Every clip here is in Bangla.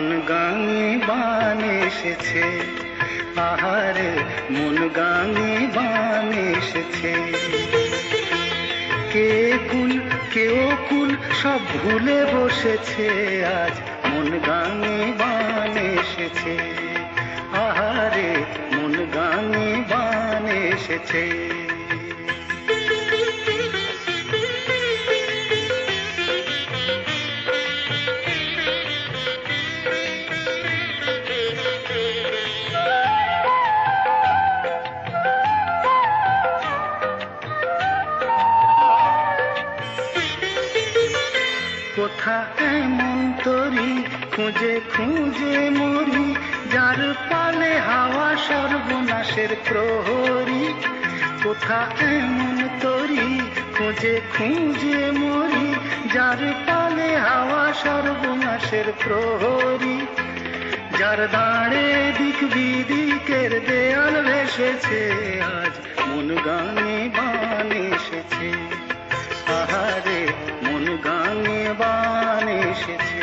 মন গাঙে বান এসেছে, আহারে মন গাঙে বান এসেছে। কে কুল কে কুল সব ভুলে বসেছে, আজ মন গাঙে বান এসেছে, আহারে মন গাঙে বান এসেছে। কোথা এমন তরি খুঁজে খুঁজে মরি, যার পালে হাওয়া সর্বনাশের প্রহরী। কোথা এমন তরি খুঁজে খুঁজে মরি, যার পালে হাওয়া সর্বনাশের প্রহরী। যার দাঁড়ে দিক বিদিকের দেয়াল ভেসেছে, আজ মন গাঙে বান এসেছে, আহারে মন গাঙে বান এসেছে।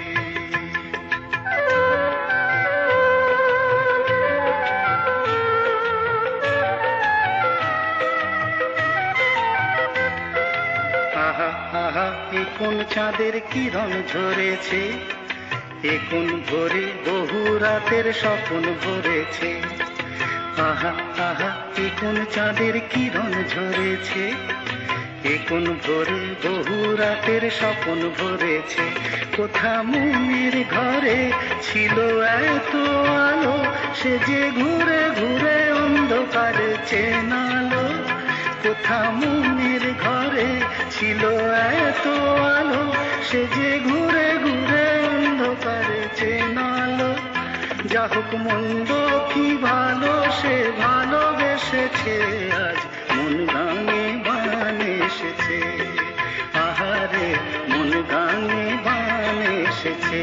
আহা আহা এ কোন চাঁদের কিরণ ঝরেছে, এ কোন ভোরে বহু রাতের স্বপ্ন ভরেছে। আহা আহা এ কোন চাঁদের কিরণ ঝরেছে, এ কোন ভোরে বহু রাতের স্বপ্ন ভরেছে। কোথা মনের ঘরে ছিল এত আলো, সে যে ঘুরে ঘুরে অন্ধকারে চেনালো। কোথা মনের ঘরে ছিল এত আলো, সে যে ঘুরে ঘুরে অন্ধকারে চেনালো। যা হোক মন্দ কি ভালো সে ভালোবেসেছে, আজ মন গাঙে বান এসেছে, আহারে মন গাঙে বান এসেছে।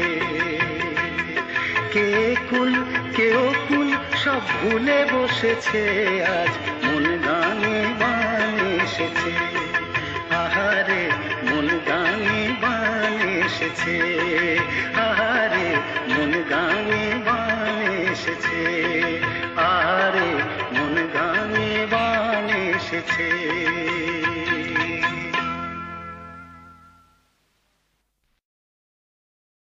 কে কুল কে কুল সব ভুলে বসেছে, আজ মন গাঙে বান এসেছে, আহারে মন গাঙে বান এসেছে, আহারে মন গাঙে বান এসেছে, আহারে মন গাঙে বান এসেছে।